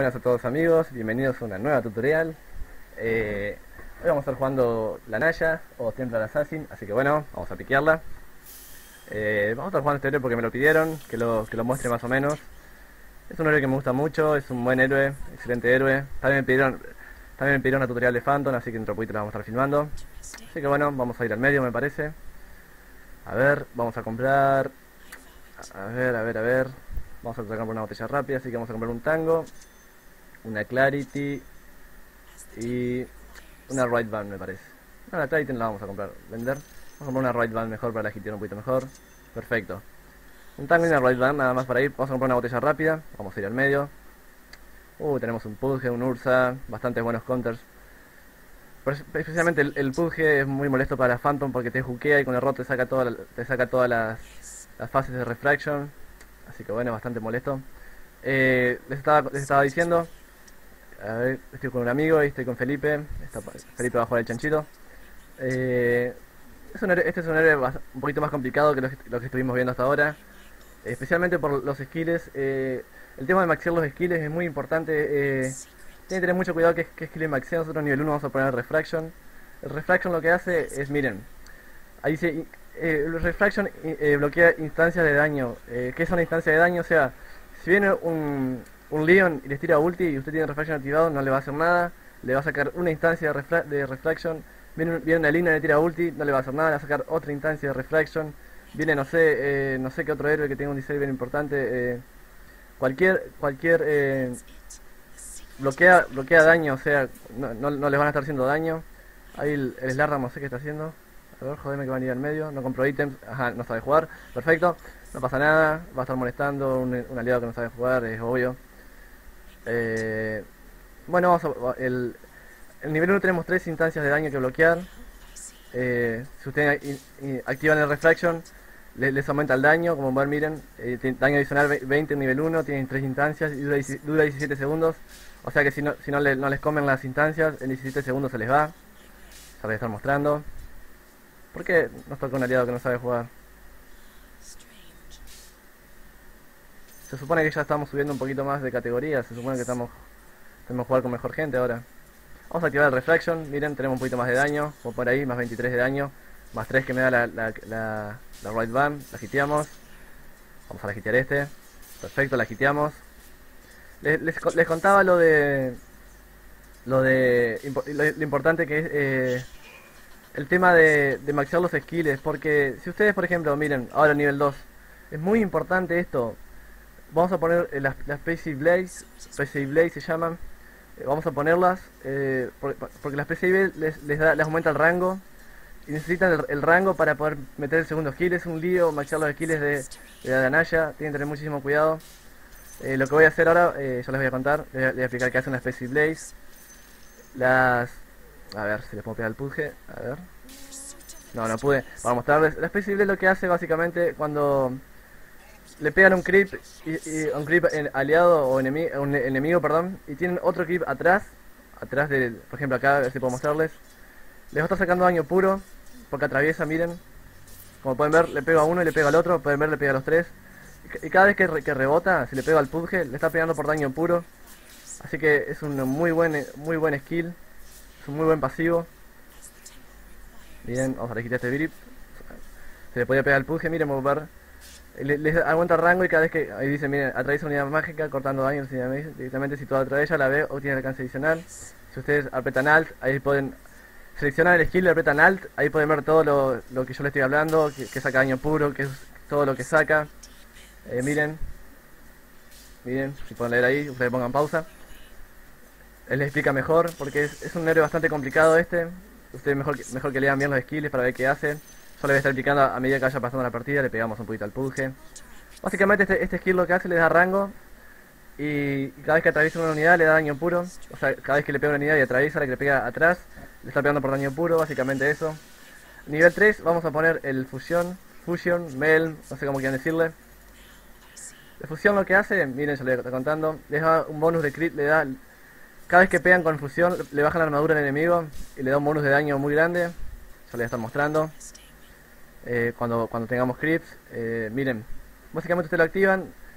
Buenas a todos amigos, bienvenidos a una nueva tutorial. Hoy vamos a estar jugando la Naya o Templar Assassin, así que bueno, vamos a piquearla. Vamos a estar jugando este héroe porque me lo pidieron, que lo muestre más o menos. Es un héroe que me gusta mucho, es un buen héroe, excelente héroe. También me pidieron una tutorial de Phantom, así que dentro de poquito la vamos a estar filmando. Así que bueno, vamos a ir al medio me parece. A ver, vamos a comprar... A ver. Vamos a comprar una botella rápida, así que vamos a comprar un tango, una Clarity y una Right Band me parece. No, la Clarity no la vamos a comprar, vender. Vamos a comprar una Right Band mejor para la hitear un poquito mejor. Perfecto. Un tango y una Right Band nada más para ir. Vamos a comprar una botella rápida, vamos a ir al medio. Tenemos un Pudge, un Ursa, bastantes buenos counters. Pero especialmente el Pudge es muy molesto para la Phantom porque te juquea y con el rot te saca todas las fases de Refraction. Así que bueno, bastante molesto. Les estaba diciendo, a ver, estoy con un amigo y estoy con Felipe. Felipe va a jugar el chanchito. Este es un héroe un poquito más complicado que lo que estuvimos viendo hasta ahora. Especialmente por los skills. El tema de maxear los skills es muy importante. Tienen que tener mucho cuidado que skill maxea. Nosotros nivel 1 vamos a poner el Refraction. El Refraction lo que hace es, miren, ahí dice... el Refraction bloquea instancias de daño. ¿Qué es una instancia de daño? O sea, si viene un Leon y les tira ulti y usted tiene Refraction activado, no le va a hacer nada. Le va a sacar una instancia de Refraction. Viene una línea y le tira ulti, no le va a hacer nada. Le va a sacar otra instancia de Refraction. Viene, no sé qué otro héroe que tenga un disable bien importante. Cualquier bloquea daño, o sea, no les van a estar haciendo daño. Ahí el Slardam no sé qué está haciendo. A ver, jodeme que van a ir al medio, no compro ítems, ajá, no sabe jugar, perfecto, no pasa nada, va a estar molestando un aliado que no sabe jugar, es obvio. Bueno, el nivel 1 tenemos 3 instancias de daño que bloquear. Si ustedes activan el Refraction, les aumenta el daño, como ver, miren, daño adicional 20 en nivel 1, tienen 3 instancias y dura 17 segundos. O sea que si no les comen las instancias, en 17 segundos se les va. Se les está mostrando. ¿Por qué nos toca un aliado que no sabe jugar? Se supone que ya estamos subiendo un poquito más de categoría. Se supone que tenemos que jugar con mejor gente ahora. Vamos a activar el Refraction. Miren, tenemos un poquito más de daño. O por ahí, más 23 de daño. Más 3 que me da la Right Band. La hiteamos. Vamos a la hitear este. Perfecto, la hiteamos. Les contaba lo importante que es... el tema de maxear los skills, porque si ustedes por ejemplo, miren, ahora nivel 2, es muy importante esto. Vamos a poner las Spacey Blaze se llaman, vamos a ponerlas, porque las Spacey Blaze les aumenta el rango, y necesitan el rango para poder meter el segundo skill. Es un lío maxear los skills de la Naya, tienen que tener muchísimo cuidado. Lo que voy a hacer ahora, yo les voy a contar, les voy a explicar qué hace una Spacey Blaze. A ver si les puedo pegar el Pudge. A ver. No pude. Para mostrarles. La Spacey Blaze lo que hace básicamente cuando le pegan un creep un creep aliado o enemigo, perdón, y tienen otro creep atrás de, por ejemplo acá, a ver si puedo mostrarles. Les va a estar sacando daño puro porque atraviesa, miren. Como pueden ver, le pega a uno y le pega al otro. Pueden ver, le pega a los tres. Y cada vez que rebota, si le pega al Pudge, le está pegando por daño puro. Así que es un muy buen skill. Es un muy buen pasivo. Bien, vamos a elegir este grip. Se le podía pegar al Pudge, miren, mover. Les aguanta el rango y cada vez que... Ahí dice, miren, atraviesa unidad mágica, cortando daño directamente. Si todo atraviesa, la ve o tiene alcance adicional. Si ustedes apretan Alt, ahí pueden seleccionar el skill, le apretan Alt. Ahí pueden ver todo lo que yo les estoy hablando, que saca daño puro, que es todo lo que saca. Miren, si pueden leer ahí, ustedes pongan pausa. Él les explica mejor, porque es un héroe bastante complicado este. Ustedes mejor que lean bien los skills para ver qué hacen. Yo le voy a estar explicando a medida que vaya pasando la partida, le pegamos un poquito al Pudge. Básicamente este skill lo que hace les da rango. Y cada vez que atraviesa una unidad le da daño puro. O sea, cada vez que le pega una unidad y atraviesa la que le pega atrás, le está pegando por daño puro, básicamente eso. Nivel 3 vamos a poner el Fusion, Mel, no sé cómo quieran decirle. La fusión lo que hace, miren, yo les estoy contando, les da un bonus de crit, cada vez que pegan con fusión, le bajan la armadura al enemigo y le da un bonus de daño muy grande. Yo les voy a estar mostrando. Cuando tengamos crits, miren, básicamente ustedes lo activan,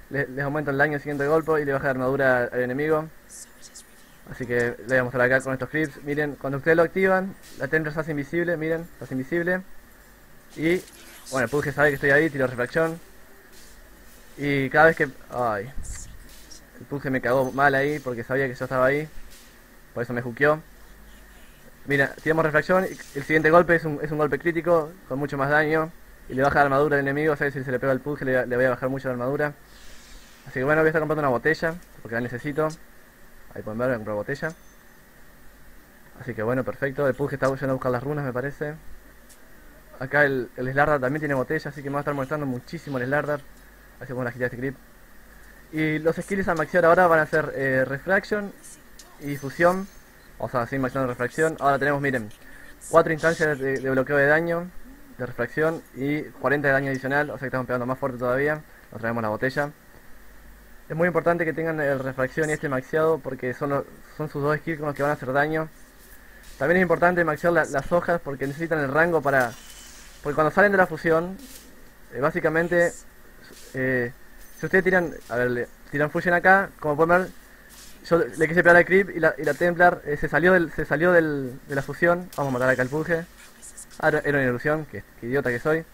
les aumenta el daño al siguiente golpe y le baja la armadura al enemigo. Así que le voy a mostrar acá con estos clips. Miren, cuando ustedes lo activan, la Templar se hace invisible, miren, se hace invisible. Y, bueno, el Pudge sabe que estoy ahí, tiro refracción. Y cada vez que... Ay, el Pudge me cagó mal ahí porque sabía que yo estaba ahí. Por eso me juqueó. Mira, tiramos refracción y el siguiente golpe es un golpe crítico con mucho más daño. Y le baja la armadura al enemigo, o sea, si se le pega al Pudge le voy a bajar mucho la armadura. Así que bueno, voy a estar comprando una botella porque la necesito. Ahí pueden ver, voy a comprar botella. Así que bueno, perfecto. El Pudge está yendo a buscar las runas, me parece. Acá el Slardar también tiene botella, así que me va a estar molestando muchísimo el Slardar. Así que vamos a quitar este clip. Y los skills a maxear ahora van a ser Refraction y Fusión. O sea, sin maxear Refracción. Ahora tenemos, miren, 4 instancias de bloqueo de daño, de refracción y 40 de daño adicional. O sea que estamos pegando más fuerte todavía. Nos traemos la botella. Es muy importante que tengan el refracción y este maxeado porque son sus dos skills con los que van a hacer daño. También es importante maxear las hojas porque necesitan el rango para... Porque cuando salen de la fusión, básicamente, si ustedes tiran, a ver, tiran fusion acá, como pueden ver, yo le quise pegar al creep y la Templar se salió de la fusión. Vamos a matar acá al Pudge. Ah, era una ilusión, que idiota que soy.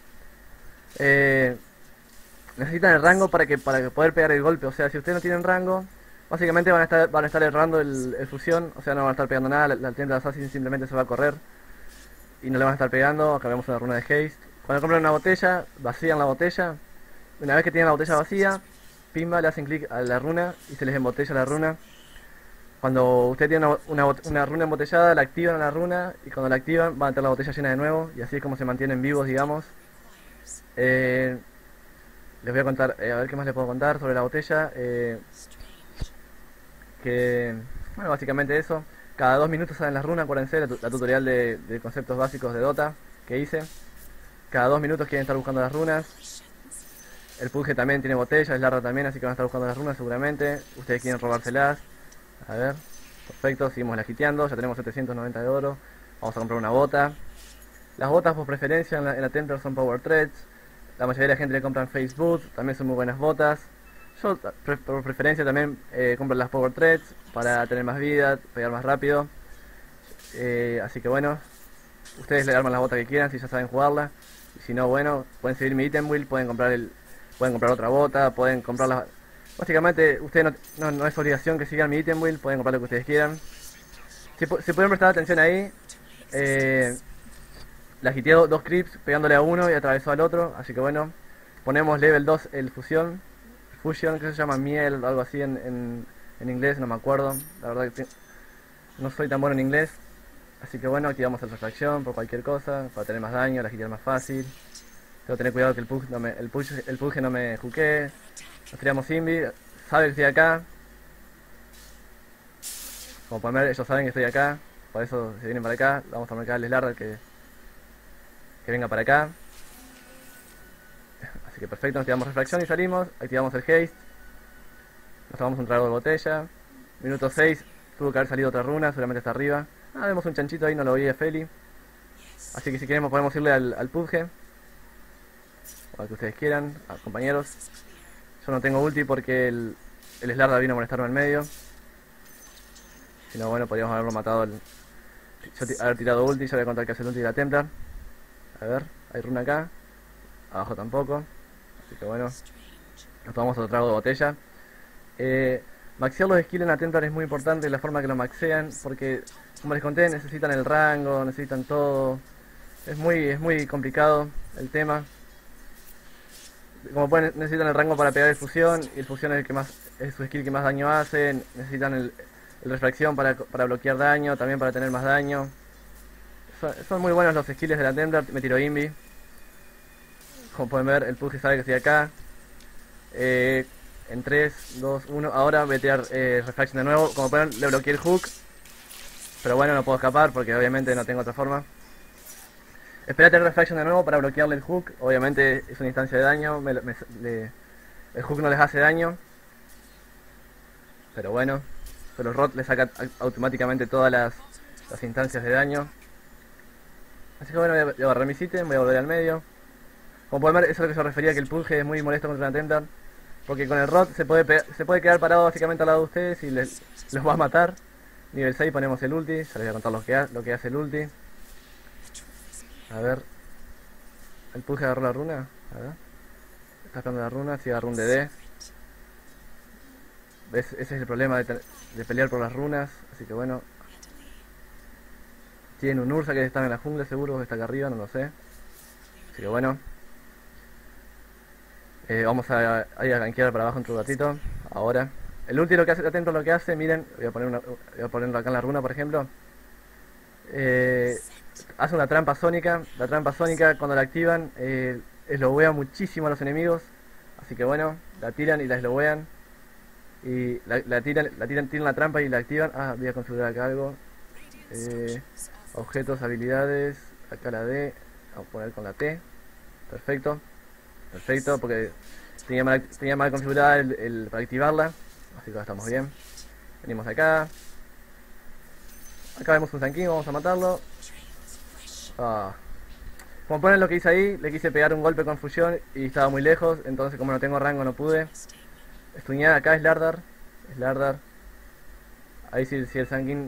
Necesitan el rango para poder pegar el golpe. O sea, si ustedes no tienen rango, básicamente van a estar errando el fusión. O sea, no van a estar pegando nada. La Templar Assassin simplemente se va a correr y no le van a estar pegando. Acá vemos una runa de haste. Cuando compran una botella, vacían la botella. Una vez que tienen la botella vacía, pimba, le hacen clic a la runa y se les embotella la runa. Cuando ustedes tienen una runa embotellada, la activan a la runa y cuando la activan van a tener la botella llena de nuevo y así es como se mantienen vivos, digamos. Les voy a contar, a ver qué más les puedo contar sobre la botella. Bueno, básicamente eso. Cada 2 minutos salen las runas, acuérdense, la tutorial de conceptos básicos de Dota que hice. Cada 2 minutos quieren estar buscando las runas. El Pudge también tiene botella, el Slardar también, así que van a estar buscando las runas seguramente. Ustedes quieren robárselas. A ver, perfecto, seguimos lagiteando, ya tenemos 790 de oro. Vamos a comprar una bota. Las botas por preferencia en la Templar son Power Threads. La mayoría de la gente le compran Face Boots, también son muy buenas botas. Yo por preferencia también compro las Power Threads para tener más vida, pegar más rápido. Así que bueno, ustedes le arman las botas que quieran si ya saben jugarla. Y si no, bueno, pueden seguir mi item wheel, pueden comprar otra bota, pueden comprarla. Básicamente, ustedes no es obligación que sigan mi item wheel, pueden comprar lo que ustedes quieran. Si pueden prestar atención ahí, la hiteé 2 creeps pegándole a uno y atravesó al otro, así que bueno, ponemos level 2 el fusión, que se llama miel, algo así en inglés, no me acuerdo, la verdad que no soy tan bueno en inglés, así que bueno, activamos el refracción por cualquier cosa, para tener más daño, la hitear más fácil. Tengo que tener cuidado que el Pudge no me juquee. Nos tiramos Invi, sabe que estoy acá. Como pueden ver, ellos saben que estoy acá, por eso se vienen para acá. Vamos a marcar al Slardar que venga para acá. Así que perfecto, nos tiramos refracción y salimos. Activamos el haste. Nos tomamos un trago de botella. Minuto 6, tuvo que haber salido otra runa, seguramente está arriba. Ah, vemos un chanchito ahí, no lo veía Feli. Así que si queremos podemos irle al Pudge. O al que ustedes quieran, compañeros. Yo no tengo ulti porque el Slardar vino a molestarme en medio. Si no, bueno, podríamos haberlo matado. Haber tirado ulti, ya voy a contar que hace el ulti de la Templar. A ver, hay runa acá. Abajo tampoco. Así que bueno, nos tomamos otro trago de botella. Maxear los skills en la Templar es muy importante, la forma que lo maxean, porque como les conté, necesitan el rango, necesitan todo. Es muy complicado el tema. Como pueden, necesitan el rango para pegar el fusión, y el fusión es su skill que más daño hace. Necesitan el refracción para bloquear daño, también para tener más daño. Son muy buenos los skills de la Templar. Me tiro Invi. Como pueden ver, el Pudge sabe que estoy acá. En 3, 2, 1. Ahora voy a tirar Refraction de nuevo. Como pueden ver, le bloqueé el hook. Pero bueno, no puedo escapar porque obviamente no tengo otra forma. Esperé a tener Refraction de nuevo para bloquearle el hook. Obviamente es una instancia de daño. El hook no les hace daño. Pero bueno. Pero el Rot le saca automáticamente todas las instancias de daño. Así que bueno, voy a agarrar mi ítem, voy a volver al medio. Como pueden ver, eso es a lo que se refería, que el Pudge es muy molesto contra la Templar. Porque con el Rod se puede quedar parado básicamente al lado de ustedes y los va a matar. Nivel 6 ponemos el ulti, ya les voy a contar lo que hace el ulti. A ver. El Pulse agarró la runa. A ver. Está sacando la runa, si agarró un DD. ¿Ves? Ese es el problema de pelear por las runas. Así que bueno. Tiene un Ursa que está en la jungla seguro, que está acá arriba, no lo sé. Así que bueno. Vamos a ir a gankear para abajo entre un ratito. Ahora. El ulti lo que hace, atento a lo que hace, miren. Voy a ponerlo acá en la runa, por ejemplo. Hace una trampa sónica. La trampa sónica cuando la activan esloguea muchísimo a los enemigos. Así que bueno, la tiran y la esloguean. Y tiran la trampa y la activan. Ah, voy a configurar acá algo. Objetos, habilidades. Acá la D. Vamos a poner con la T. Perfecto. Perfecto, porque tenía mal configurada para activarla. Así que ahora estamos bien. Venimos acá. Acá vemos un Sun King, vamos a matarlo. Como ponen lo que hice ahí, le quise pegar un golpe con fusión y estaba muy lejos, entonces como no tengo rango no pude. Estuñar acá es Lardar. Ahí si el Sun King,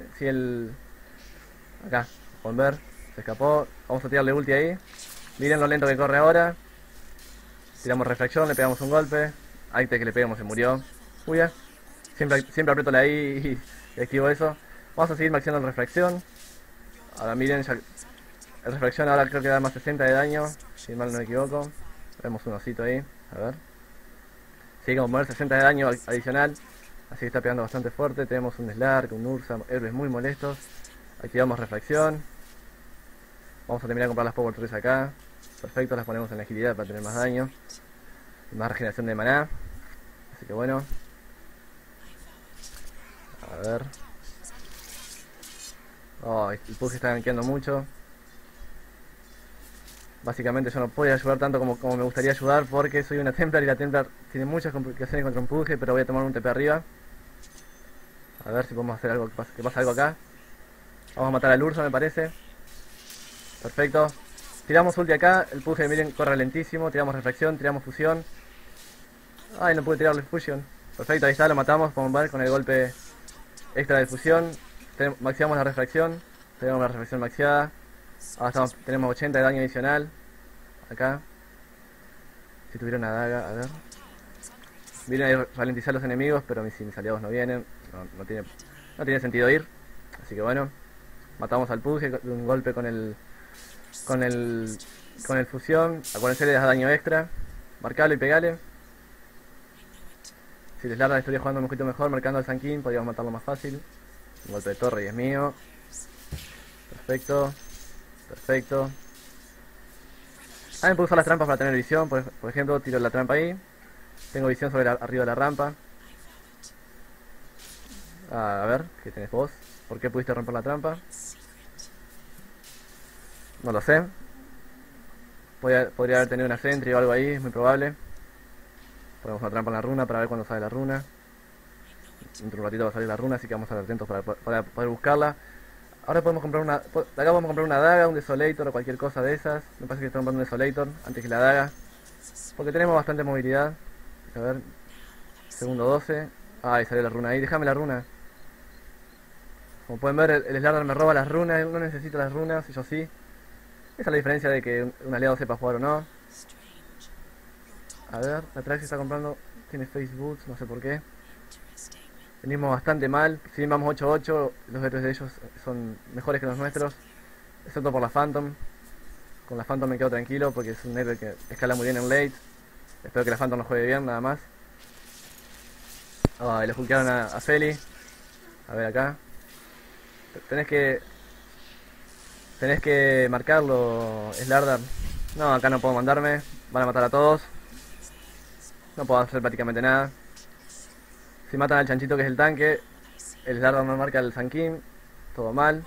acá, pueden ver, se escapó. Vamos a tirarle ulti ahí. Miren lo lento que corre ahora. Tiramos reflexión, le pegamos un golpe. Antes que le pegamos se murió. Uy, ya. Siempre aprieto la I y activo eso. Vamos a seguir maxeando la refracción. Ahora miren, ya, el refracción ahora creo que da más 60 de daño, si mal no me equivoco. Vemos un osito ahí, a ver. Sí, como poner 60 de daño adicional. Así que está pegando bastante fuerte. Tenemos un Slark, un Ursa, héroes muy molestos. Activamos refracción. Vamos a terminar de comprar las Power Trees acá. Perfecto, las ponemos en la agilidad para tener más daño. Y más regeneración de maná. Así que bueno. A ver. Oh, el Pug está gankeando mucho. Básicamente yo no puedo ayudar tanto como me gustaría ayudar porque soy una Templar y la Templar tiene muchas complicaciones contra un Pug, pero voy a tomar un TP arriba. A ver si podemos hacer algo, que pasa algo acá. Vamos a matar al Ursa me parece. Perfecto. Tiramos ulti acá, el Pug miren corre lentísimo, tiramos reflexión, tiramos fusión. Ay, no pude tirarle fusión. Perfecto, ahí está, lo matamos, podemos ver con el golpe extra de fusión. Maximamos la refracción. Tenemos la refracción maxiada. Ahora tenemos 80 de daño adicional. Acá. Si tuviera una daga, a ver. Vienen a ralentizar a los enemigos, pero si mis aliados no vienen, no tiene sentido ir. Así que bueno. Matamos al Pug de un golpe con el fusión. Acuérdense, le das daño extra. Marcalo y pegale. Si les Larda estaría jugando un poquito mejor, marcando al Sun King, podríamos matarlo más fácil. Un golpe de torre y es mío. Perfecto. Perfecto. También puedo usar las trampas para tener visión. Por ejemplo, tiro la trampa ahí. Tengo visión sobre arriba de la rampa. A ver, ¿qué tenés vos? ¿Por qué pudiste romper la trampa? No lo sé. Podría haber tenido una sentry o algo ahí, es muy probable. Ponemos una trampa en la runa para ver cuándo sale la runa. Dentro de un ratito va a salir la runa, así que vamos a estar atentos para poder buscarla. Ahora podemos comprar de acá podemos comprar una daga, un Desolator o cualquier cosa de esas. Me parece que estoy comprando un Desolator antes que la daga. Porque tenemos bastante movilidad. A ver. Segundo 12. Ahí salió la runa ahí. Déjame la runa. Como pueden ver, el Slardar me roba las runas. No necesito las runas, y yo sí. Esa es la diferencia de que un aliado sepa jugar o no. A ver, la Trax está comprando. Tiene Facebook, no sé por qué. Venimos bastante mal. Si bien vamos 8-8, los héroes de ellos son mejores que los nuestros. Excepto por la Phantom. Con la Phantom me quedo tranquilo porque es un héroe que escala muy bien en late. Espero que la Phantom no juegue bien, nada más. Ah, le hulkearon a Feli. A ver acá. Tenés que marcarlo, Slardar. No, acá no puedo mandarme. Van a matar a todos. No puedo hacer prácticamente nada. Si matan al chanchito que es el tanque, el Slardar no marca el Sun King. Todo mal.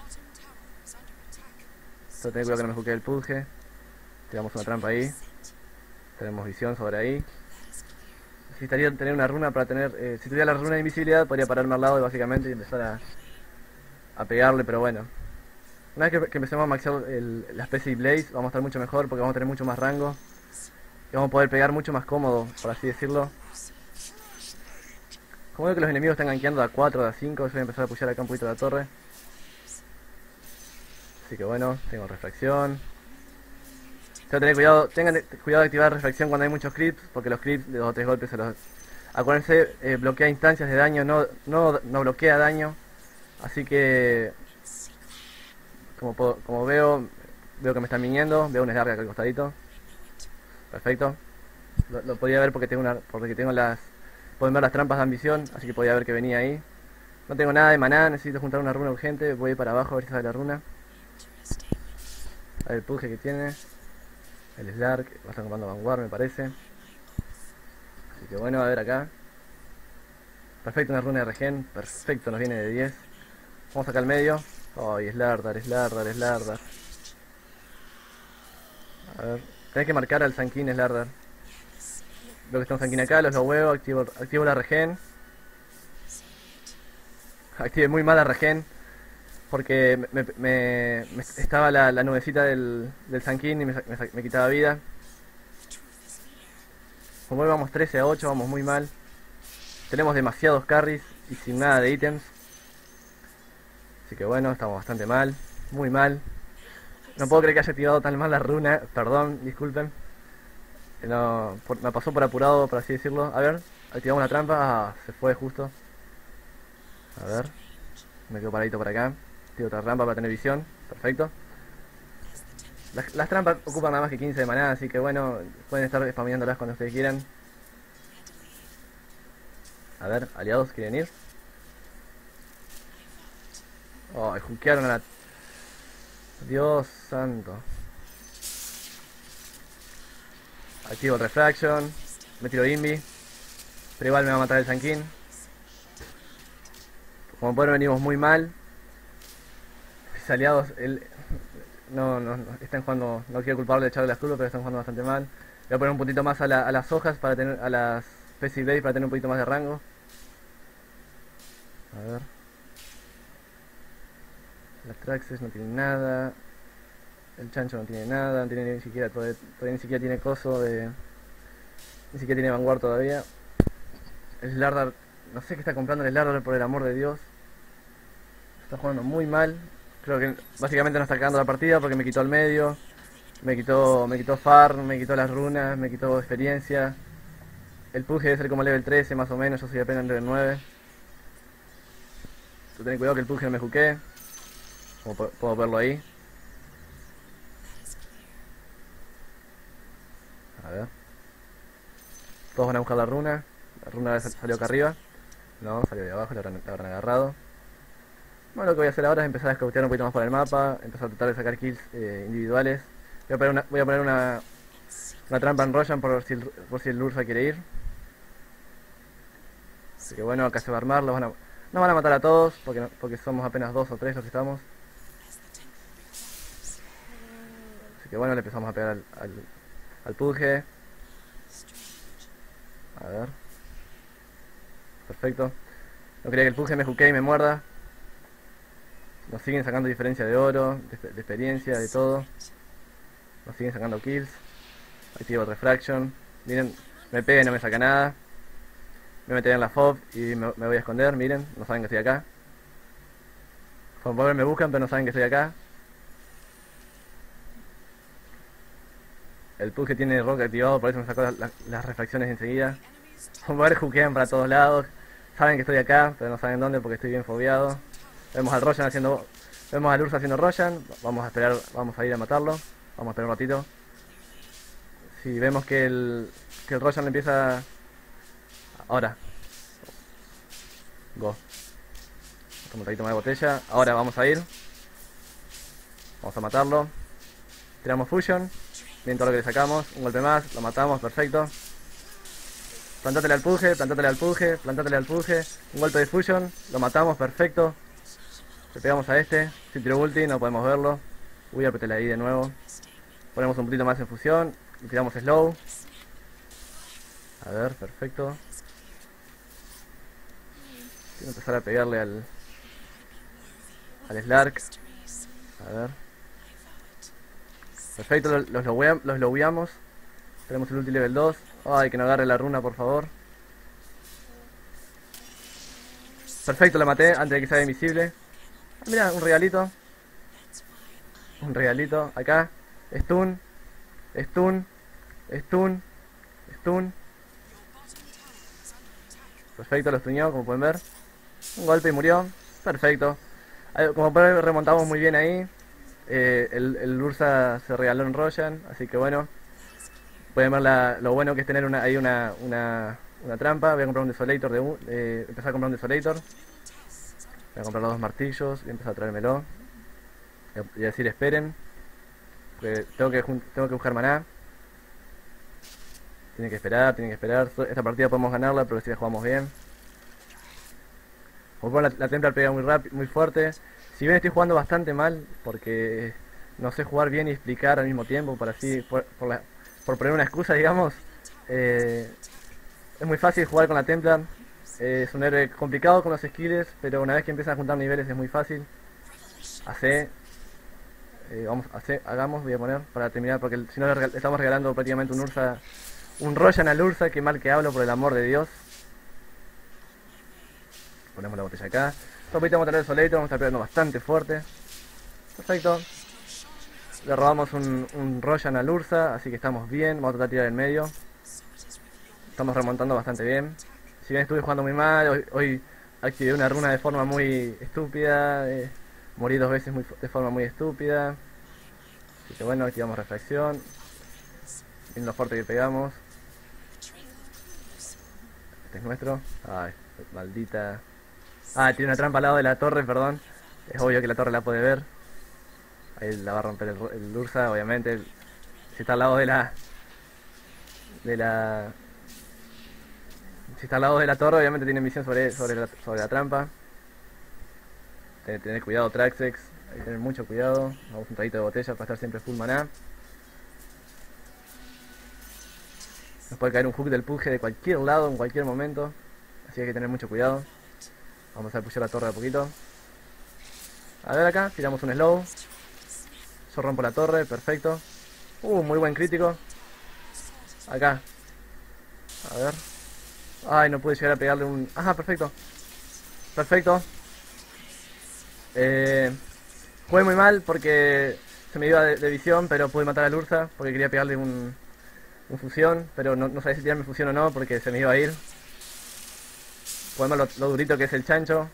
Solo tener cuidado que no me juquee el Pudge. Tiramos una trampa ahí. Tenemos visión sobre ahí. Necesitaría tener una runa para tener... si tuviera la runa de invisibilidad podría pararme al lado básicamente y empezar a pegarle, pero bueno. Una vez que empecemos a maxear la Special Blaze vamos a estar mucho mejor porque vamos a tener mucho más rango. Y vamos a poder pegar mucho más cómodo, por así decirlo. Como veo que los enemigos están gankeando a 4 o a 5, yo voy a empezar a pushar acá un poquito la torre. Así que bueno, tengo refracción. Tengo que tener cuidado, tengan cuidado de activar refracción cuando hay muchos creeps, porque los creeps de 2 o 3 golpes se los... Acuérdense, bloquea instancias de daño, no bloquea daño. Así que... Como veo que me están viniendo, veo un Slark acá al costadito. Perfecto. Lo podía ver porque tengo las... Pueden ver las trampas de ambición, así que podía ver que venía ahí. No tengo nada de maná, necesito juntar una runa urgente. Voy a ir para abajo a ver si sale la runa. A ver el puje que tiene. El Slark, va a estar comprando Vanguard me parece. Así que bueno, a ver acá. Perfecto, una runa de regen. Perfecto, nos viene de 10. Vamos acá al medio. Ay, Slardar. A ver, tenés que marcar al Sankin Slardar. Veo que está un Sankin acá, los huevo, activo la regen. Activé muy mal la regen. Porque estaba la nubecita del Sankin y me quitaba vida. Como vamos 13 a 8, vamos muy mal. Tenemos demasiados carries y sin nada de ítems. Así que bueno, estamos bastante mal. Muy mal. No puedo creer que haya activado tan mal la runa. Perdón, disculpen. No, me pasó por apurado, por así decirlo. A ver, activamos la trampa. Ah, se fue justo. A ver. Me quedo paradito por acá. Activo otra rampa para tener visión. Perfecto. Las trampas ocupan nada más que 15 de maná, así que bueno, pueden estar spameándolas cuando ustedes quieran. A ver, aliados, ¿quieren ir? Oh, jukearon a la... Dios santo. Activo el Refraction. Me tiro Invi. Pero igual me va a matar el Sankin. Como pueden venimos muy mal. Mis aliados... No, están jugando... No quiero culparle de echarle las culpas, pero están jugando bastante mal. Voy a poner un poquito más a las hojas para tener... A las Specie Blade para tener un poquito más de rango. A ver. Las Traxes no tienen nada. El chancho no tiene nada, no tiene ni siquiera todavía ni siquiera tiene coso de... Ni siquiera tiene Vanguard todavía. El Slardar, no sé qué está comprando el Slardar, por el amor de Dios. Está jugando muy mal. Creo que básicamente no está cagando la partida porque me quitó el medio. Me quitó farm, me quitó las runas, me quitó experiencia. El Pudge debe ser como level 13 más o menos, yo soy apenas level 9. Ten cuidado que el Pudge no me juquee. Como puedo verlo ahí. A ver. Todos van a buscar la runa. La runa salió acá arriba. No, salió de abajo, la habrán agarrado. Bueno, lo que voy a hacer ahora es empezar a escautear un poquito más por el mapa. Empezar a tratar de sacar kills individuales. Voy a poner una trampa en Roshan por si el Ursa quiere ir. Así que bueno, acá se va a armar. No van a matar a todos porque somos apenas 2 o 3 los que estamos. Así que bueno, le empezamos a pegar al Pudge. A ver. Perfecto. No quería que el Pudge me juquee y me muerda. Nos siguen sacando diferencia de oro, de experiencia, de todo. Nos siguen sacando kills. Activo Refraction. Miren, me pega y no me saca nada. Me voy a meter en la FOB y me voy a esconder, miren, no saben que estoy acá. Como pueden ver me buscan pero no saben que estoy acá. El Pudge tiene rock activado, por eso me sacó las refracciones enseguida. Como pueden ver juquean para todos lados. Saben que estoy acá, pero no saben dónde porque estoy bien fobiado. Vemos al Ursa haciendo Roshan. Vamos a esperar, vamos a ir a matarlo. Vamos a esperar un ratito. Si vemos que el Roshan le empieza... Ahora. Go. Toma un traguito más de botella. Ahora vamos a ir. Vamos a matarlo. Tiramos Fusion. Bien todo lo que le sacamos. Un golpe más. Lo matamos. Perfecto. Plantátele al Pudge. Un golpe de Fusion. Lo matamos. Perfecto. Le pegamos a este. Si tiró ulti no podemos verlo. Uy, apreté la I de nuevo. Ponemos un poquito más en fusión. Y tiramos slow. A ver, perfecto. Quiero empezar a pegarle al Slark. A ver. Perfecto, los logueamos. Tenemos el ulti level 2. Ay, que no agarre la runa, por favor. Perfecto, lo maté antes de que sea invisible. Ah, mira, un regalito. Un regalito. Acá. Stun. Stun. Stun. Stun. Perfecto, lo stuneó, como pueden ver. Un golpe y murió. Perfecto. Como pueden ver, remontamos muy bien ahí. El Ursa se regaló en Roshan, así que bueno. Pueden ver lo bueno que es tener ahí una trampa. Voy a comprar un Desolator, empezar a comprar un Desolator. Voy a comprar los 2 martillos y empezar a traérmelo. Y decir esperen. Porque tengo que buscar maná. Tienen que esperar, tienen que esperar. Esta partida podemos ganarla, pero si la jugamos bien. Como la Templar pega muy rápido, muy fuerte. Si bien estoy jugando bastante mal, porque no sé jugar bien y explicar al mismo tiempo, para así, por poner una excusa, digamos. Es muy fácil jugar con la Templar. Es un héroe complicado con los skills, pero una vez que empiezan a juntar niveles es muy fácil. Hagamos, voy a poner para terminar, porque si no le estamos regalando prácticamente un Ursa, un Roshan al Ursa, que mal que hablo, por el amor de Dios. Ponemos la botella acá. Ahorita vamos a tener el Desolator, vamos a estar pegando bastante fuerte. Perfecto. Le robamos un Roshan al Ursa, así que estamos bien. Vamos a tratar de tirar en medio. Estamos remontando bastante bien. Si bien estuve jugando muy mal, hoy activé una runa de forma muy estúpida. Morí 2 veces de forma muy estúpida. Así que bueno, activamos refracción. Miren lo fuerte que pegamos. Este es nuestro. Ay, maldita. Ah, tiene una trampa al lado de la torre, perdón. Es obvio que la torre la puede ver. Ahí la va a romper el Ursa, obviamente. Si está al lado de la... Si está al lado de la torre, obviamente tiene visión sobre la trampa. Tener cuidado, Traxxex. Hay que tener mucho cuidado. Vamos un traguito de botella para estar siempre full maná. Nos puede caer un hook del Pudge de cualquier lado, en cualquier momento. Así que hay que tener mucho cuidado. Vamos a pushear la torre de a poquito. A ver acá, tiramos un slow. Yo rompo la torre, perfecto. Muy buen crítico. Acá. A ver. Ay, no pude llegar a pegarle un... Ajá, perfecto. Perfecto. Jugué muy mal porque se me iba de visión, pero pude matar al Ursa porque quería pegarle un fusión, pero no sabía si tirarme fusión o no porque se me iba a ir. Podemos lo durito que es el chancho.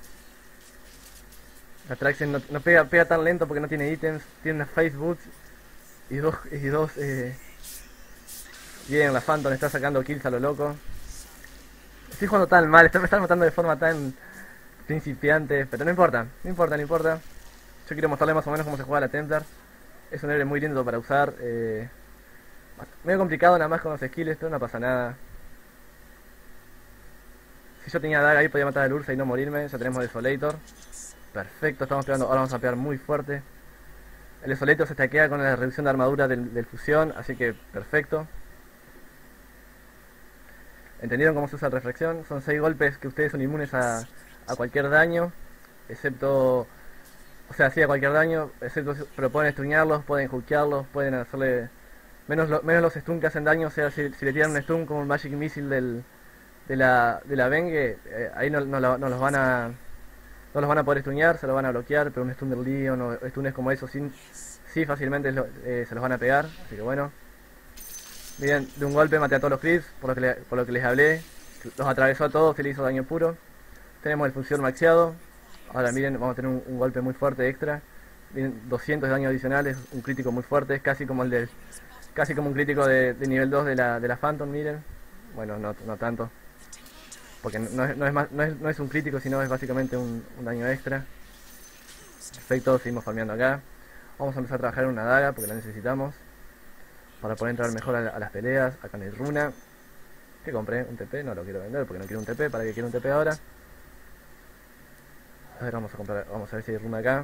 La Traxxen no pega tan lento porque no tiene ítems, tiene una Face Boots y dos bien, la Phantom está sacando kills a lo loco. Estoy jugando tan mal, me están matando de forma tan principiante, pero no importa. Yo quiero mostrarle más o menos cómo se juega la Templar. Es un héroe muy lindo para usar. Medio complicado nada más con los skills, pero no pasa nada. Si yo tenía daga ahí podía matar al Ursa y no morirme. Ya tenemos Desolator. Perfecto, estamos pegando. Ahora vamos a pegar muy fuerte. El Desolator se stackea con la reducción de armadura del fusión, así que perfecto. ¿Entendieron cómo se usa la refracción? Son 6 golpes que ustedes son inmunes a cualquier daño, excepto... O sea, sí a cualquier daño, pero pueden stunearlos, pueden hookearlos, pueden hacerle... Menos los stun que hacen daño, o sea, si le tiran un stun como un Magic Missile de la Venge, ahí no los van a poder stunear, se los van a bloquear, pero un stun del Leon o stunes como eso sí fácilmente se los van a pegar, así que bueno. Miren, de un golpe maté a todos los creeps, por lo que les hablé, los atravesó a todos y le hizo daño puro. Tenemos el fusión maxeado. Ahora miren, vamos a tener un golpe muy fuerte extra. Miren, 200 de daño adicionales, un crítico muy fuerte, es casi como un crítico de nivel 2 de la Phantom, miren. Bueno, no tanto. Porque no es un crítico, sino es básicamente un daño extra. Perfecto, seguimos farmeando acá. Vamos a empezar a trabajar en una daga porque la necesitamos para poder entrar mejor a las peleas. Acá no hay runa. ¿Qué compré? Un TP, no lo quiero vender porque no quiero un TP. ¿Para qué quiero un TP ahora? A ver, vamos a ver si hay runa acá.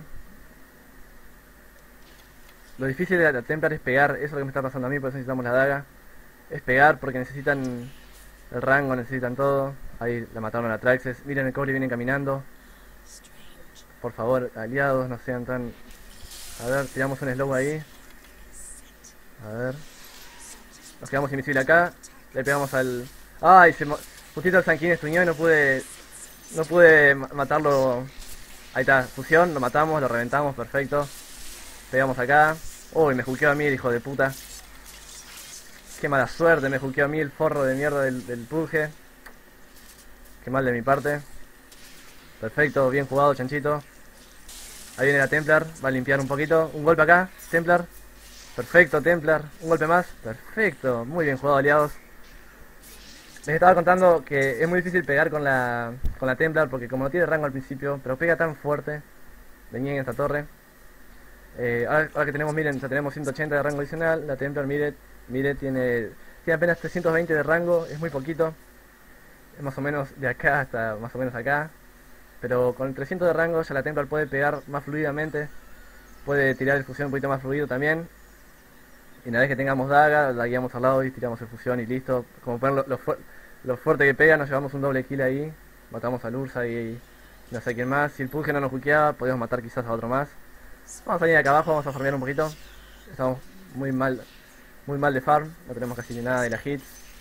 Lo difícil de la Templar es pegar, eso es lo que me está pasando a mí, por eso necesitamos la daga. Es pegar porque necesitan el rango, necesitan todo. Ahí la mataron a la Traxxes. Miren el cobre, vienen caminando. Por favor, aliados, no sean tan... A ver, tiramos un slow ahí. A ver. Nos quedamos invisible acá. Le pegamos al... ¡Ay! Justito el Sanquín estuñó y no pude No pude matarlo. Ahí está, fusión, lo matamos, lo reventamos, perfecto. Pegamos acá. Uy, me juqueó a mí el hijo de puta. Qué mala suerte, me juqueó a mí el forro de mierda del purge. Qué mal de mi parte. Perfecto, bien jugado, chanchito. Ahí viene la Templar, va a limpiar un poquito. Un golpe acá, Templar. Perfecto, Templar. Un golpe más. Perfecto, muy bien jugado, aliados. Les estaba contando que es muy difícil pegar con la Templar porque como no tiene rango al principio, pero pega tan fuerte. Venía en esta torre. Ahora que tenemos, miren, ya tenemos 180 de rango adicional. La Templar, mire, tiene apenas 320 de rango, es muy poquito. Es más o menos de acá hasta más o menos acá. Pero con 300 de rango ya la Templar puede pegar más fluidamente. Puede tirar el fusión un poquito más fluido también. Y una vez que tengamos daga, la guiamos al lado y tiramos el fusión y listo. Como pueden lo fuerte que pega, nos llevamos un doble kill ahí. Matamos al Ursa y no sé quién más. Si el Purge no nos juqueaba, podemos matar quizás a otro más. Vamos a venir acá abajo, vamos a farmear un poquito. Estamos muy mal de farm, no tenemos casi nada de la hits.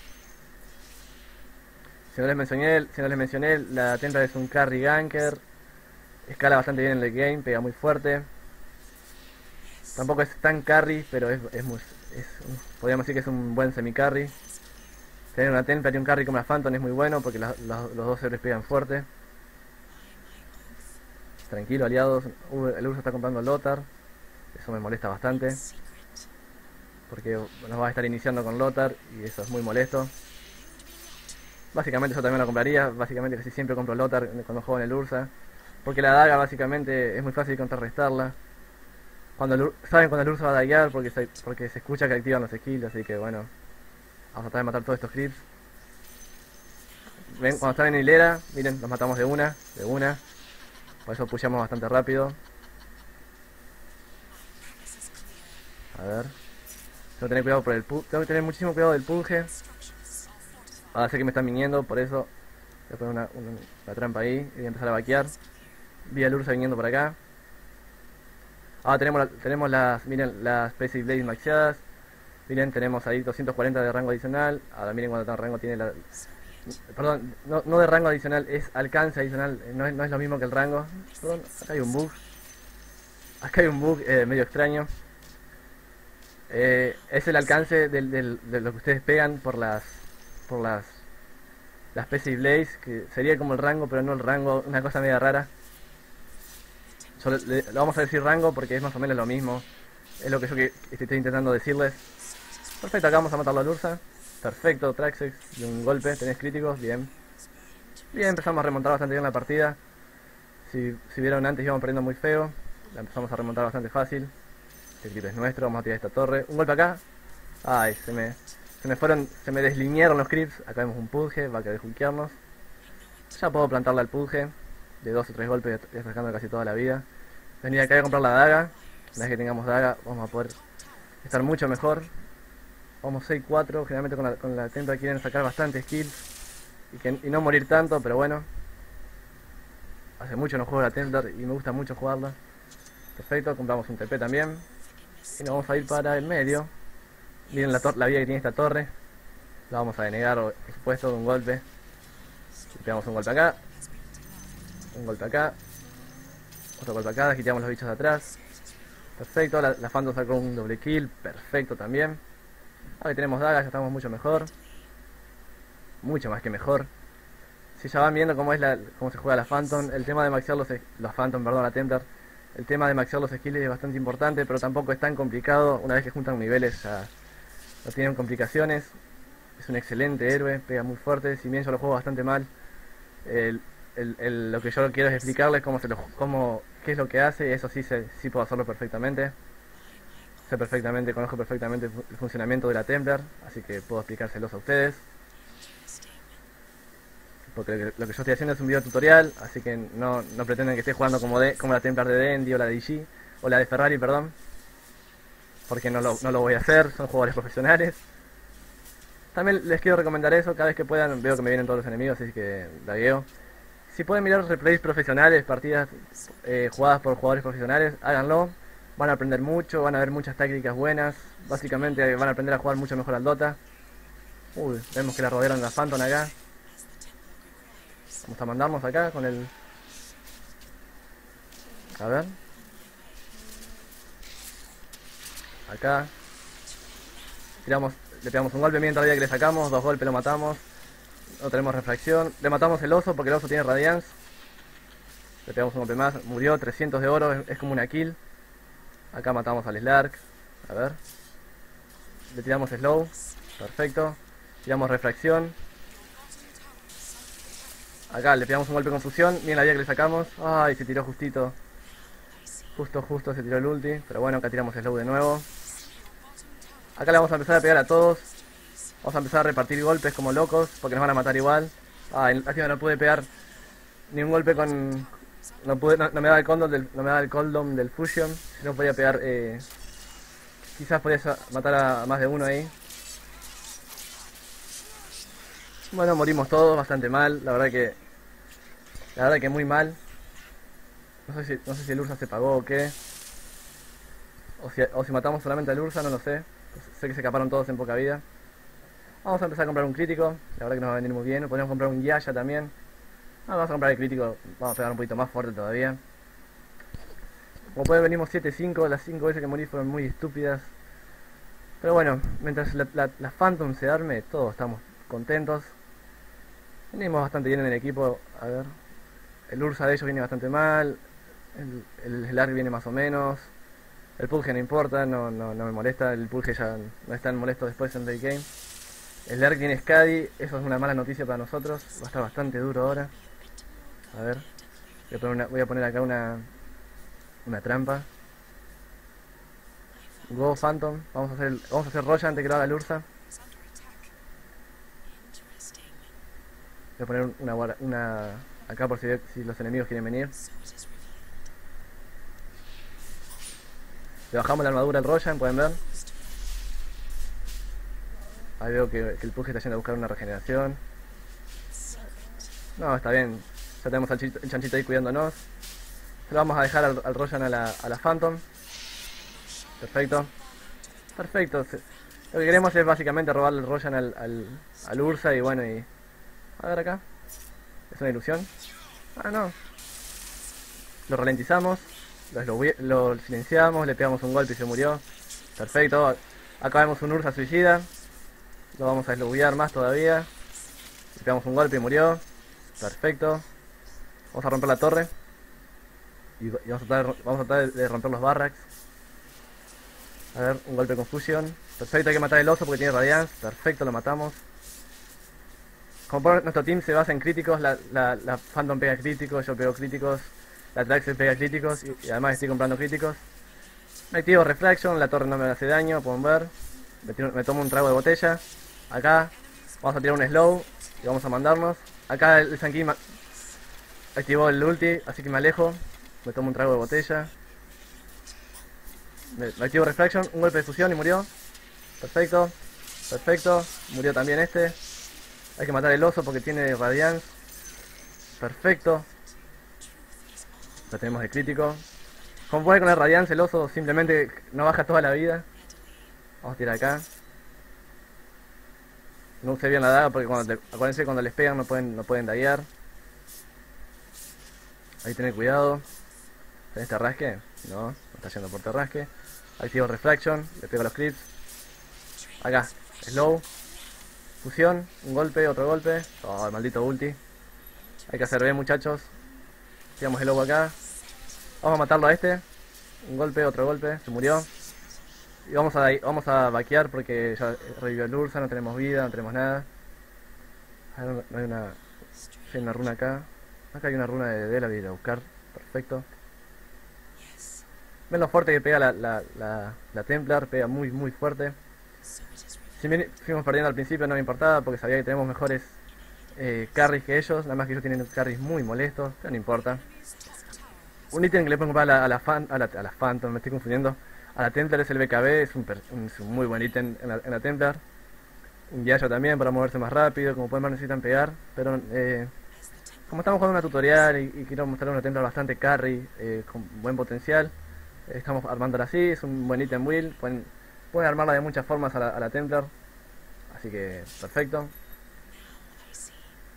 Si no les mencioné, la Templar es un carry ganker. Escala bastante bien en el game, pega muy fuerte. Tampoco es tan carry, pero podríamos decir que es un buen semi-carry. Tener una Templar y un carry como la Phantom es muy bueno porque los dos héroes pegan fuerte. Tranquilo, aliados. El Ursa está comprando Lothar. Eso me molesta bastante. Porque nos va a estar iniciando con Lothar y eso es muy molesto. Básicamente yo también lo compraría. Básicamente casi siempre compro Lothar cuando juego en el Ursa. Porque la daga básicamente es muy fácil contrarrestarla. Saben cuando el Ursa va a daguear porque se escucha que activan los skills. Así que bueno, vamos a tratar de matar todos estos creeps. Ven, cuando están en hilera, miren, los matamos de una. Por eso pushamos bastante rápido. A ver. Tengo que tener muchísimo cuidado del purge. Ahora sé que me están viniendo, por eso voy a poner una trampa ahí y voy a empezar a vaquear. Vi al Ursa viniendo por acá. Ahora tenemos miren, las Space Blade maxeadas. Miren, tenemos ahí 240 de rango adicional. Ahora miren cuánto rango tiene la... Perdón, no de rango adicional, es alcance adicional. No es lo mismo que el rango. Perdón, acá hay un bug. Medio extraño. Es el alcance de lo que ustedes pegan por las Space Blades, que sería como el rango, pero no el rango, una cosa media rara. Lo vamos a decir rango porque es más o menos lo mismo. Es lo que yo estoy intentando decirles. Perfecto, acá vamos a matarlo al Ursa. Perfecto, Traxxas, de un golpe, tenés críticos, bien. Bien, empezamos a remontar bastante bien la partida. Si vieron antes íbamos perdiendo muy feo. La empezamos a remontar bastante fácil. Este clip es nuestro, vamos a tirar esta torre. Un golpe acá. Ay, se me deslinearon los creeps. Acá vemos un purge, va a querer junkearnos. Ya puedo plantarle al purge. De 2 o 3 golpes, ya sacando casi toda la vida. Venir acá a comprar la daga. Una vez que tengamos daga, vamos a poder estar mucho mejor. Vamos 6-4, generalmente con la Templar quieren sacar bastantes kills y no morir tanto, pero bueno. Hace mucho no juego la Templar y me gusta mucho jugarla. Perfecto, compramos un TP también. Y nos vamos a ir para el medio. Miren la vida que tiene esta torre. La vamos a denegar, por supuesto, de un golpe. Le pegamos un golpe acá. Un golpe acá. Otro golpe acá, quitamos los bichos de atrás. Perfecto, la Phantom sacó un doble kill. Perfecto también. Ahora que tenemos dagas ya estamos mucho mejor. Mucho más que mejor. Si ya van viendo cómo se juega la Phantom. El tema de maxear la Templar. El tema de maxear los skills es bastante importante, pero tampoco es tan complicado. Una vez que juntan niveles ya no tienen complicaciones. Es un excelente héroe, pega muy fuerte. Si bien yo lo juego bastante mal, lo que yo quiero es explicarles qué es lo que hace. Eso sí puedo hacerlo perfectamente. Conozco perfectamente el funcionamiento de la Templar, así que puedo explicárselos a ustedes. Porque lo que yo estoy haciendo es un video tutorial, así que no pretenden que esté jugando como la Templar de Dendi o la de DG, o la de Ferrari, perdón. Porque no lo voy a hacer, son jugadores profesionales. También les quiero recomendar eso, cada vez que puedan, veo que me vienen todos los enemigos, así que lagueo. Si pueden mirar replays profesionales, partidas jugadas por jugadores profesionales, háganlo. Van a aprender mucho, van a ver muchas tácticas buenas. Básicamente van a aprender a jugar mucho mejor al Dota. Uy, vemos que la rodearon la Phantom acá. Vamos a mandarnos acá con el... A ver. Acá. Le pegamos un golpe mientras que le sacamos, 2 golpes lo matamos. No tenemos refracción. Le matamos el oso porque el oso tiene radiance. Le pegamos un golpe más, murió, 300 de oro, es como una kill. Acá matamos al Slark. A ver. Le tiramos slow. Perfecto. Tiramos refracción. Acá le pegamos un golpe con fusión. Miren la vida que le sacamos. Ay, se tiró justito. Justo se tiró el ulti. Pero bueno, acá tiramos slow de nuevo. Acá le vamos a empezar a pegar a todos. Vamos a empezar a repartir golpes como locos, porque nos van a matar igual. Ay, lástima no pude pegar ni un golpe con... No me daba el cooldown del fusion. Si no podía pegar... quizás podía matar a más de uno ahí. Bueno, morimos todos bastante mal. La verdad que muy mal. No sé si el Ursa se pagó o qué. O si matamos solamente al Ursa, no lo sé. Sé que se escaparon todos en poca vida. Vamos a empezar a comprar un crítico. La verdad que nos va a venir muy bien. Podríamos comprar un Yaya también. Vamos a comprar el crítico. Vamos a pegar un poquito más fuerte todavía. Como pueden, venimos 7-5. Las 5 veces que morí fueron muy estúpidas. Pero bueno, mientras la Phantom se arme, todos estamos contentos. Venimos bastante bien en el equipo. A ver. El Ursa de ellos viene bastante mal. El Slark viene más o menos. El Purge no importa, no me molesta. El Purge ya no es tan molesto después en late game. El Slark tiene Skadi, eso es una mala noticia para nosotros. Va a estar bastante duro ahora. A ver. Voy a poner acá una trampa. Go Phantom. Vamos a hacer Roya antes que lo haga el Ursa. Voy a poner una acá por si los enemigos quieren venir. Le bajamos la armadura al Royan, pueden ver. Ahí veo que el Purge está yendo a buscar una regeneración. No, está bien. Ya tenemos el chanchito ahí cuidándonos. Se lo vamos a dejar al Royan a la Phantom. Perfecto. Perfecto. Lo que queremos es básicamente robarle el Royan al Ursa y bueno, y... A ver acá. ¿Es una ilusión? Ah, no. Lo ralentizamos. Lo silenciamos, le pegamos un golpe y se murió. Perfecto. Acá vemos un Ursa suicida. Lo vamos a slowbear más todavía. Le pegamos un golpe y murió. Perfecto. Vamos a romper la torre. Y vamos a tratar de romper los barracks. A ver, un golpe con fusión. Perfecto, hay que matar el oso porque tiene radiance. Perfecto, lo matamos. Como nuestro team se basa en críticos, la Phantom pega críticos, yo pego críticos. La Trax pega críticos y además estoy comprando críticos. Me activo Refraction, la torre no me hace daño, pueden ver. Me tomo un trago de botella. Acá vamos a tirar un slow y vamos a mandarnos. Acá el Sanki activó el ulti, así que me alejo. Me tomo un trago de botella. Me activo Refraction, un golpe de fusión y murió. Perfecto, perfecto. Murió también este. Hay que matar el oso porque tiene radiance. Perfecto. Lo tenemos de crítico. Como puede con el radiance el oso simplemente no baja toda la vida. Vamos a tirar acá. No usé bien la daga porque acuérdense cuando les pegan no pueden daguear. Ahí tener cuidado. ¿Tenés terrasque? No está yendo por terrasque. Activo Refraction, le pego los clips. Acá, slow. Fusión, un golpe, otro golpe. Oh, el maldito ulti. Hay que hacer bien, muchachos. Tiramos el lobo acá. Vamos a matarlo a este. Un golpe, otro golpe. Se murió. Y vamos a vaquear porque ya revivió el Ursa. No tenemos vida, no tenemos nada. A ver, no hay una runa acá. Acá hay una runa de Dela, voy a ir a buscar. Perfecto. Ven lo fuerte que pega la Templar. Pega muy muy fuerte. Si bien fuimos perdiendo al principio no me importaba porque sabía que tenemos mejores carries que ellos. Nada más que ellos tienen carries muy molestos. Pero no importa. Un ítem que le pueden comprar a la Phantom, me estoy confundiendo. A la Templar es el BKB, es un muy buen ítem en la Templar. Un Yaya también para moverse más rápido, como pueden ver necesitan pegar. Pero como estamos jugando una tutorial y quiero mostrar una Templar bastante carry, con buen potencial, estamos armándola así, es un buen ítem build. Pueden armarla de muchas formas a la Templar. Así que perfecto.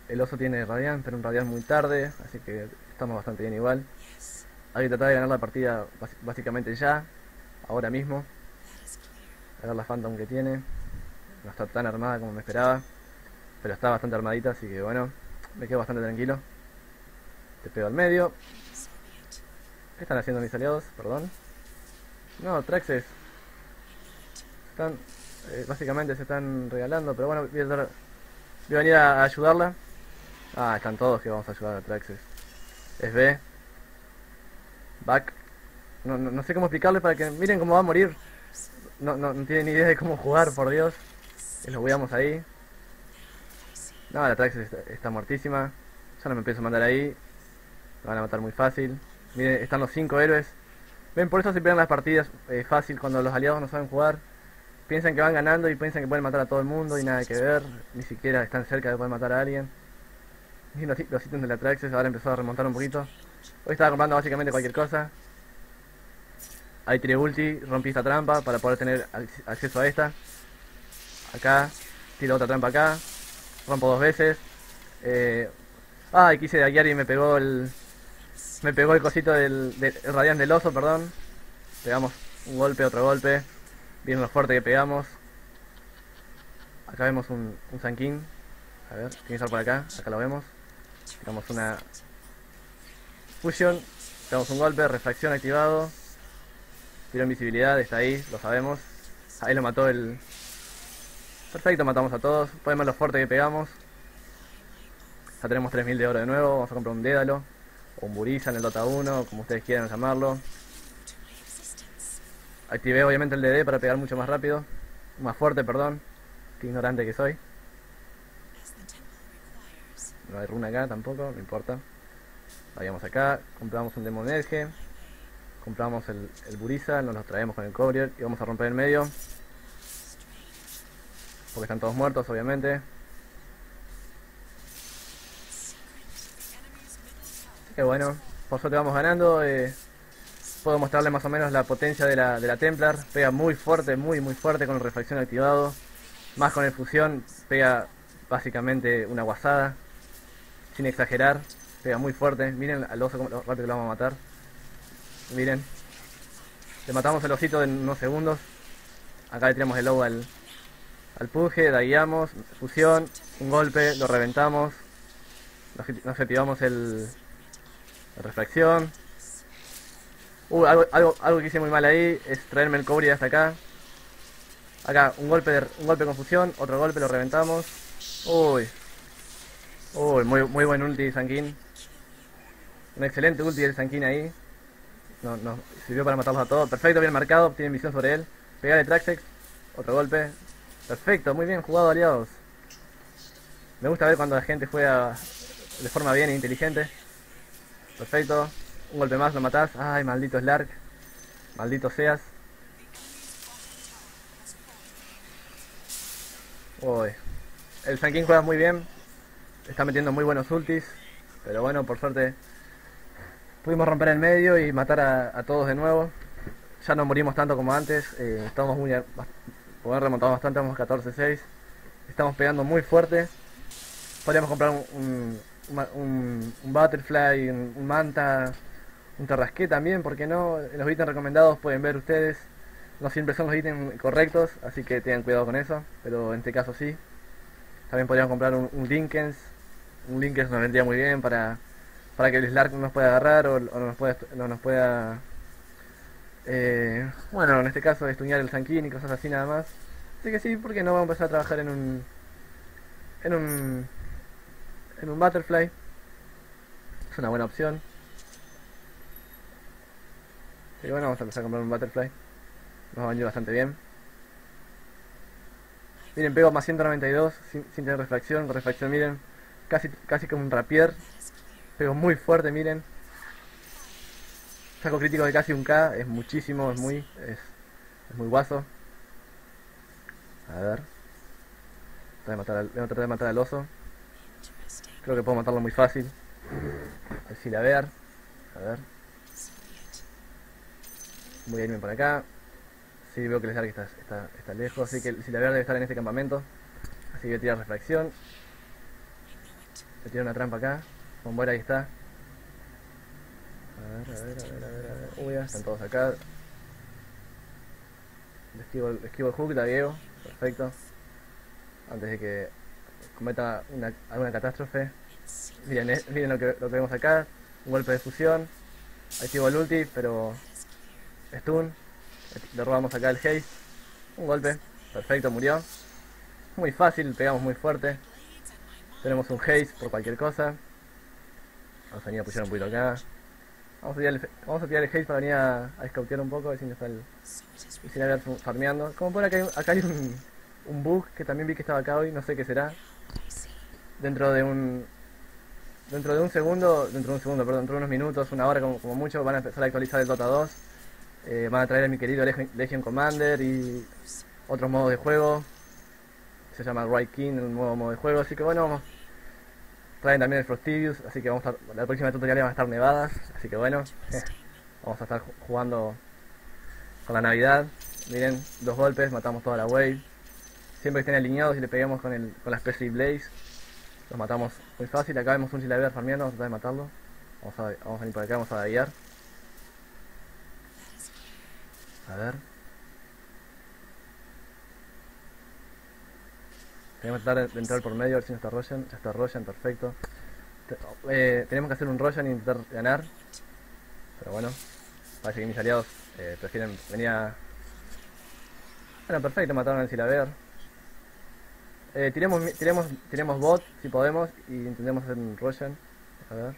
El oso tiene Radiant, pero un Radiant muy tarde, así que estamos bastante bien igual. Hay que tratar de ganar la partida básicamente ya, ahora mismo. A ver la Phantom que tiene. No está tan armada como me esperaba, pero está bastante armadita, así que bueno, me quedo bastante tranquilo. Te pego al medio. ¿Qué están haciendo mis aliados? Perdón. No, Traxes. Están, básicamente se están regalando, pero bueno, voy a venir a ayudarla. Ah, están todos que vamos a ayudar a Traxes. Es B. Back. No sé cómo explicarle para que miren cómo va a morir. No tienen ni idea de cómo jugar, por Dios. Y los veamos ahí. No, la Traxes está muertísima. Ya no me empiezo a mandar ahí. Me van a matar muy fácil. Miren, están los 5 héroes. Ven, por eso se pierden las partidas fácil cuando los aliados no saben jugar. Piensan que van ganando y piensan que pueden matar a todo el mundo y nada que ver. Ni siquiera están cerca de poder matar a alguien. Y los ítems de la Traxes ahora empezó a remontar un poquito. Hoy estaba comprando básicamente cualquier cosa. Ahí tiré ulti, rompí esta trampa para poder tener acceso a esta. Acá, tiro otra trampa acá. Rompo 2 veces. Quise daguear y me pegó el cosito del Radiant del oso, perdón. Pegamos un golpe, otro golpe. Bien lo fuerte que pegamos. Acá vemos un Sankin. A ver, tiene que estar por acá. Acá lo vemos. Tiramos una Fusion. Pegamos un golpe, refracción activado. Tiro invisibilidad, está ahí, lo sabemos. Ahí lo mató el... Perfecto, matamos a todos. Pueden ver lo fuerte que pegamos. Ya tenemos 3000 de oro de nuevo. Vamos a comprar un Dédalo o un Buriza en el Dota 1, como ustedes quieran llamarlo. Activé obviamente el DD para pegar mucho más rápido. Más fuerte, perdón. Qué ignorante que soy. No hay runa acá tampoco, no importa. Vayamos acá, compramos un Demon Edge. Compramos el Buriza, nos los traemos con el Courier y vamos a romper el medio. Porque están todos muertos, obviamente. Así que bueno, por suerte vamos ganando. Puedo mostrarle más o menos la potencia de la Templar. Pega muy fuerte, muy fuerte con el refracción activado. Más con el fusión, pega básicamente una guasada. Sin exagerar, pega muy fuerte. Miren al oso como rápido que lo vamos a matar. Miren. Le matamos el osito en unos segundos. Acá le tiramos el lobo al Pudge, dagueamos, fusión, un golpe, lo reventamos. Nos activamos la refracción. Algo que hice muy mal ahí es traerme el cobre hasta acá. Acá, un golpe con fusión, otro golpe, lo reventamos. Uy, muy buen ulti Sankin. Un excelente ulti del Sankin ahí. Nos sirvió para matarlos a todos. Perfecto, bien marcado, tienen visión sobre él. Pegarle Traxex, otro golpe. Perfecto, muy bien jugado, aliados. Me gusta ver cuando la gente juega de forma bien e inteligente. Perfecto. Un golpe más, lo matás. Ay, maldito Slark. Maldito seas. Uy. El Sankin juega muy bien. Está metiendo muy buenos ultis. Pero bueno, por suerte pudimos romper el medio y matar a todos de nuevo. Ya no morimos tanto como antes. Estamos poder remontar bastante, estamos 14-6. Estamos pegando muy fuerte. Podríamos comprar un Butterfly, un Manta, un Tarrasqué también, porque no. En los ítems recomendados pueden ver ustedes. No siempre son los ítems correctos, así que tengan cuidado con eso. Pero en este caso sí. También podríamos comprar un Linkens. Un Linkens nos vendría muy bien para que el Slark no nos pueda agarrar o no nos pueda bueno, en este caso estudiar el Sankin y cosas así nada más. Así que sí, porque no vamos a empezar a trabajar en un Butterfly. Es una buena opción. Y bueno, vamos a empezar a comprar un Butterfly. Nos va a venir bastante bien. Miren, pego más 192 sin tener refracción. Con refracción, miren, casi como un rapier. Pego muy fuerte, miren. Saco crítico de casi un K, es muchísimo, es muy guaso. A ver. Voy a tratar de matar al oso. Creo que puedo matarlo muy fácil. Al Silabear. A ver. Voy a irme por acá. Sí, veo que el Slark está lejos, así que el Silabear debe estar en este campamento. Así que voy a tirar refracción. Se tira una trampa acá. Bombón ahí está. A ver, a ver, a ver, a ver, a ver. Uy, ya están todos acá. Esquivo el hook, lagueo. Perfecto. Antes de que cometa alguna catástrofe. Miren, miren lo que vemos acá. Un golpe de fusión. Activo el ulti, pero stun. Le robamos acá el haste. Un golpe. Perfecto, murió. Muy fácil, pegamos muy fuerte. Tenemos un haste por cualquier cosa. Vamos a venir a pushar un poquito acá. Vamos a tirar el haste para venir a scoutear un poco, a ver si no está el incinerador farmeando. Como por acá hay un bug que también vi que estaba acá hoy, no sé qué será. Dentro de un segundo, perdón, dentro de unos minutos, una hora como mucho, van a empezar a actualizar el Dota 2. Van a traer a mi querido Legion Commander y otros modos de juego. Se llama Right King, un nuevo modo de juego, así que bueno, traen también el Frostivius, así que la próxima tutorial van a estar nevadas, así que bueno, vamos a estar jugando con la Navidad. Miren, 2 golpes, matamos toda la wave. Siempre que estén alineados y le peguemos con la Special Blaze, los matamos muy fácil. Acá vemos un Silaber farmeando, vamos a tratar de matarlo. Vamos a venir por acá, vamos a guiar. A ver. Tenemos que tratar de entrar por medio, a ver si no está Roshan. Ya está Roshan, perfecto. Tenemos que hacer un Roshan e intentar ganar. Pero bueno, parece que mis aliados prefieren venir a... Bueno, perfecto, mataron al Silaber. Tiremos bot si podemos y intentemos hacer un Roshan. A ver.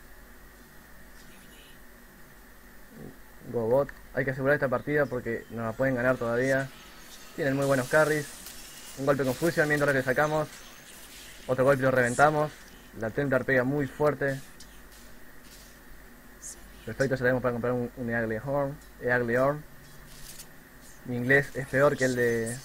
Go bot. Hay que asegurar esta partida porque nos la pueden ganar todavía. Tienen muy buenos carries. Un golpe con Fusion mientras le sacamos. Otro golpe lo reventamos. La Templar pega muy fuerte. Perfecto, ya tenemos para comprar un Eagle Horn. Mi inglés es peor que el de...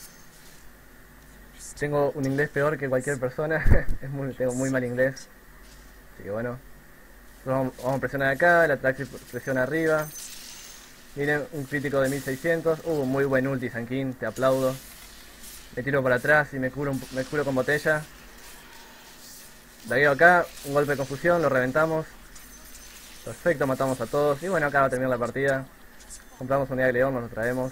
Tengo un inglés peor que cualquier persona. Tengo muy mal inglés. Así que bueno. Vamos a presionar acá, el ataque presiona arriba. Miren, un crítico de 1600. Muy buen ulti, Sankin, te aplaudo. Me tiro para atrás y me curo con botella. Lagueo acá, un golpe de confusión, lo reventamos. Perfecto, matamos a todos. Y bueno, acá va a terminar la partida. Compramos un Eagle Horn, nos lo traemos.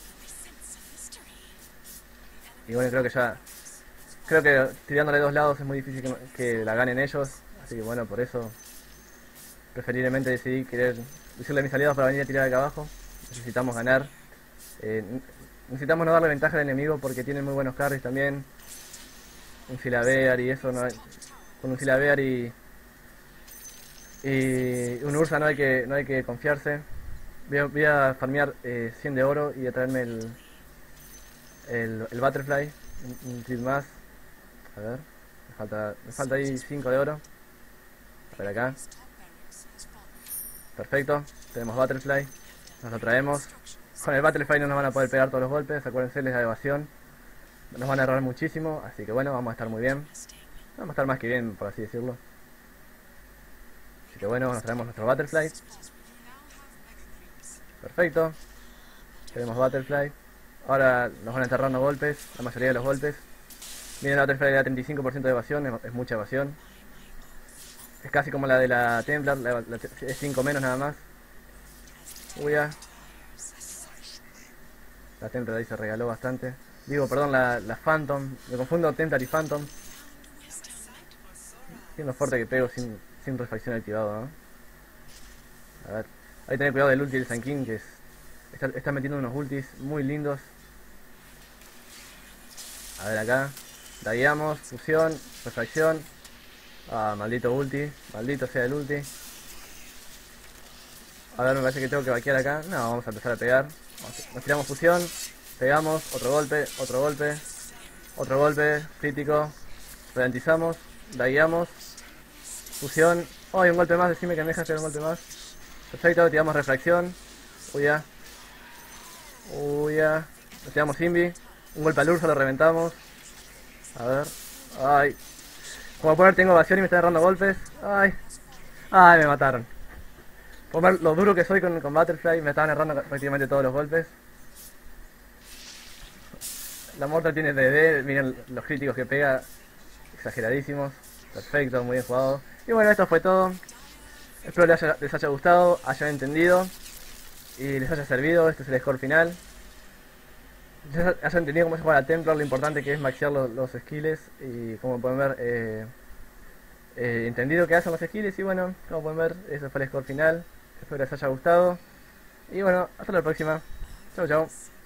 Y bueno, creo que tirándole de 2 lados es muy difícil que la ganen ellos. Así que bueno, por eso preferiblemente decidí decirle a mis aliados para venir a tirar acá abajo. Necesitamos ganar. Necesitamos no darle ventaja al enemigo porque tienen muy buenos carries también. Un Silabear y eso, con un Silabear y un Ursa no hay que confiarse. Voy a farmear 100 de oro y a traerme el Butterfly, un clip más. A ver, me falta ahí 5 de oro. A ver acá. Perfecto, tenemos Butterfly, nos lo traemos. Con el Butterfly no nos van a poder pegar todos los golpes, acuérdense, les da evasión. Nos van a errar muchísimo, así que bueno, vamos a estar muy bien. Vamos a estar más que bien, por así decirlo. Así que bueno, nos traemos nuestro Butterfly. Perfecto. Tenemos Butterfly. Ahora nos van a enterrar los golpes, la mayoría de los golpes. Miren, la Butterfly le da 35% de evasión, es mucha evasión. Es casi como la de la Templar, es 5 menos nada más. Uy, ya. La Templar ahí se regaló bastante. Digo, perdón, la Phantom. Me confundo Templar y Phantom. Siendo fuerte que pego sin refacción activado, ¿no? A ver. Hay que tener cuidado del ulti del Sankin, que está metiendo unos ultis muy lindos. A ver acá. Dagueamos, fusión, refracción. Maldito ulti. Maldito sea el ulti. A ver, me parece que tengo que vaquear acá. No, vamos a empezar a pegar. Nos tiramos fusión. Pegamos, otro golpe, otro golpe. Otro golpe, crítico. Ralentizamos, dagueamos. Fusión. Un golpe más, decime que me dejas tirar un golpe más. Perfecto, tiramos refracción. Uy ya. Nos tiramos Invi. Un golpe al Ursa, lo reventamos. A ver. Ay. Como pueden ver, tengo evasión y me están agarrando golpes. Ay. Ay, me mataron. Por ver lo duro que soy con Butterfly, me estaban errando prácticamente todos los golpes. La Mortal tiene DD, miren los críticos que pega. Exageradísimos. Perfecto, muy bien jugado. Y bueno, esto fue todo. Espero les haya gustado, hayan entendido y les haya servido. Este es el score final. Ya hayan entendido cómo se juega la Templar, lo importante que es maxear los skills y como pueden ver, entendido que hacen los skills y bueno, como pueden ver, ese fue el score final. Espero les haya gustado y bueno, hasta la próxima. Chau chau.